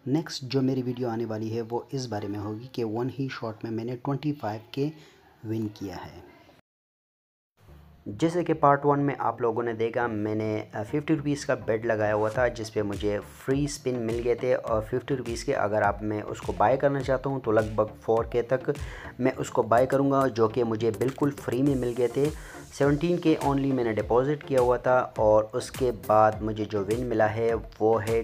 Next जो मेरी video आने वाली है वो इस बारे में होगी कि वन ही शॉट में मैंने 25K विन किया है। जैसे कि पार्ट 1 में आप लोगों ने देखा, मैंने 50 रुपीज़ का बेट लगाया हुआ था जिस पे मुझे फ्री स्पिन मिल गए थे और 50 रुपीज़ के अगर आप मैं उसको बाय करना चाहता हूँ तो लगभग 4K तक मैं उसको बाय करूँगा, जो कि मुझे बिल्कुल फ्री में मिल गए थे। 17K ओनली मैंने डिपॉज़िट किया हुआ था और उसके बाद मुझे जो विन मिला है वो है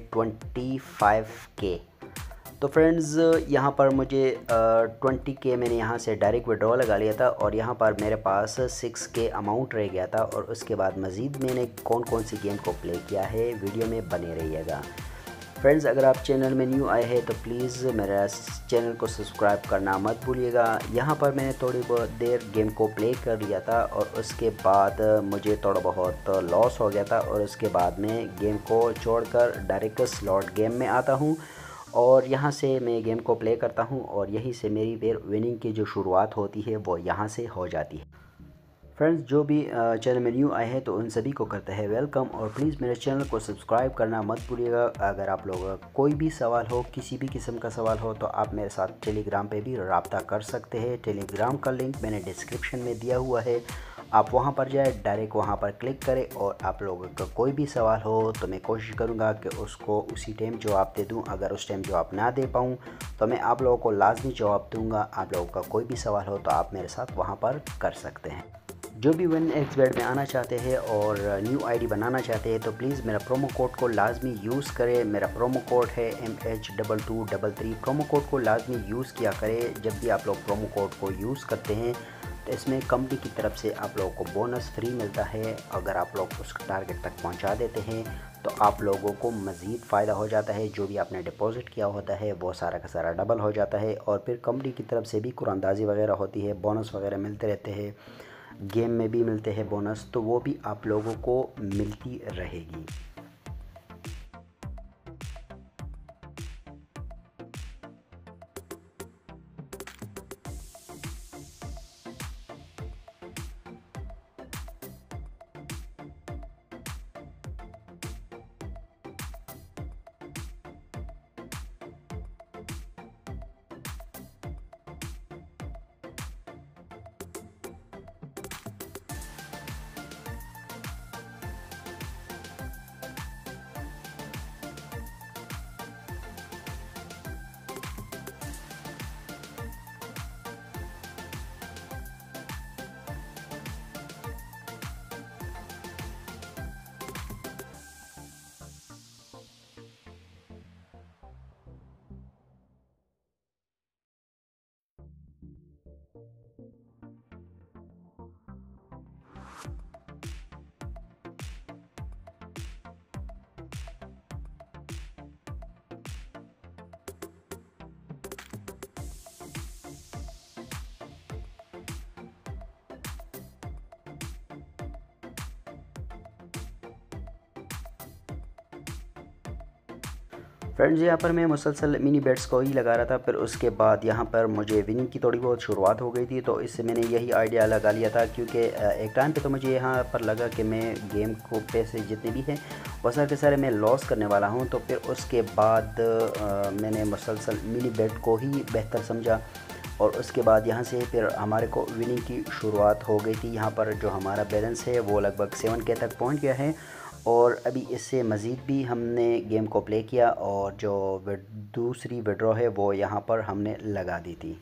25K। तो फ्रेंड्स यहाँ पर मुझे 20K मैंने यहाँ से डायरेक्ट विड्रॉ लगा लिया था और यहाँ पर मेरे पास 6K अमाउंट रह गया था। और उसके बाद मज़ीद मैंने कौन कौन सी गेम को प्ले किया है वीडियो में बने रहिएगा। फ्रेंड्स अगर आप चैनल में न्यू आए हैं तो प्लीज़ मेरा चैनल को सब्सक्राइब करना मत भूलिएगा। यहाँ पर मैंने थोड़ी बहुत देर गेम को प्ले कर लिया था और उसके बाद मुझे थोड़ा बहुत लॉस हो गया था और उसके बाद मैं गेम को छोड़कर डायरेक्ट स्लॉट गेम में आता हूँ और यहाँ से मैं गेम को प्ले करता हूँ और यहीं से मेरी फिर विनिंग की जो शुरुआत होती है वो यहाँ से हो जाती है। फ्रेंड्स जो भी चैनल में न्यू आए हैं तो उन सभी को करते हैं वेलकम और प्लीज़ मेरे चैनल को सब्सक्राइब करना मत भूलिएगा। अगर आप लोगों का कोई भी सवाल हो, किसी भी किस्म का सवाल हो, तो आप मेरे साथ टेलीग्राम पे भी रब्ता कर सकते हैं। टेलीग्राम का लिंक मैंने डिस्क्रिप्शन में दिया हुआ है, आप वहां पर जाए, डायरेक्ट वहां पर क्लिक करें और आप लोगों का कोई भी सवाल हो तो मैं कोशिश करूंगा कि उसको उसी टाइम जवाब दे दूं। अगर उस टाइम जवाब ना दे पाऊं तो मैं आप लोगों को लाजमी जवाब दूंगा। आप लोगों का कोई भी सवाल हो तो आप मेरे साथ वहां पर कर सकते हैं। जो भी WinXBet में आना चाहते हैं और न्यू आईडी बनाना चाहते हैं तो प्लीज़ मेरा प्रोमो कोड को लाजमी यूज़ करें। मेरा प्रोमो कोड है MH2233। प्रोमो कोड को लाजमी यूज़ किया करें। जब भी आप लोग प्रोमो कोड को यूज़ करते हैं तो इसमें कंपनी की तरफ से आप लोगों को बोनस फ्री मिलता है। अगर आप लोग उस टारगेट तक पहुंचा देते हैं तो आप लोगों को मज़ीद फ़ायदा हो जाता है। जो भी आपने डिपॉज़िट किया होता है वो सारा का सारा डबल हो जाता है और फिर कंपनी की तरफ से भी कुरानंदाज़ी वगैरह होती है, बोनस वगैरह मिलते रहते हैं, गेम में भी मिलते हैं बोनस, तो वो भी आप लोगों को मिलती रहेगी। फ्रेंड्स यहाँ पर मैं मुसलसल मिनी बेट्स को ही लगा रहा था, फिर उसके बाद यहाँ पर मुझे विनिंग की थोड़ी बहुत शुरुआत हो गई थी। तो इससे मैंने यही आइडिया लगा लिया था क्योंकि एक टाइम पे तो मुझे यहाँ पर लगा कि मैं गेम को पैसे जितने भी हैं वो सारे के सारे मैं लॉस करने वाला हूँ। तो फिर उसके बाद मैंने मुसलसल मिनी बेट को ही बेहतर समझा और उसके बाद यहाँ से फिर हमारे को विनिंग की शुरुआत हो गई थी। यहाँ पर जो हमारा बैलेंस है वो लगभग 7K तक पहुँच गया है और अभी इससे मज़ीद भी हमने गेम को प्ले किया और जो दूसरी विड्रॉ है वो यहाँ पर हमने लगा दी थी।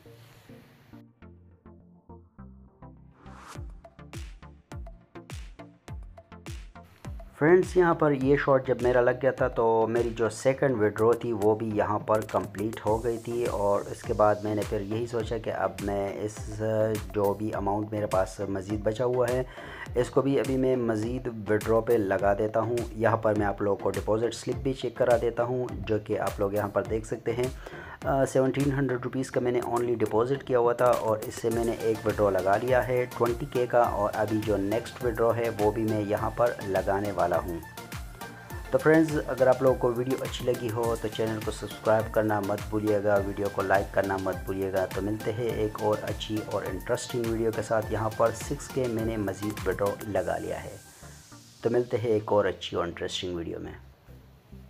फ्रेंड्स यहाँ पर ये शॉट जब मेरा लग गया था तो मेरी जो सेकंड विड्रॉ थी वो भी यहाँ पर कंप्लीट हो गई थी और इसके बाद मैंने फिर यही सोचा कि अब मैं इस जो भी अमाउंट मेरे पास मज़ीद बचा हुआ है इसको भी अभी मैं मज़ीद विड्रॉ पे लगा देता हूँ। यहाँ पर मैं आप लोगों को डिपॉज़िट स्लिप भी चेक करा देता हूँ जो कि आप लोग यहाँ पर देख सकते हैं। 1700 रुपीज़ का मैंने ओनली डिपॉज़िट किया हुआ था और इससे मैंने एक विड्रॉ लगा लिया है 20K का और अभी जो नेक्स्ट विड्रॉ है वो भी मैं यहाँ पर लगाने वाला हूँ। तो फ्रेंड्स अगर आप लोगों को वीडियो अच्छी लगी हो तो चैनल को सब्सक्राइब करना मत भूलिएगा, वीडियो को लाइक करना मत भूलिएगा। तो मिलते हैं एक और अच्छी और इंटरेस्टिंग वीडियो के साथ। यहाँ पर 6K मैंने मज़ीद विड्रॉ लगा लिया है। तो मिलते हैं एक और अच्छी और इंटरेस्टिंग वीडियो में।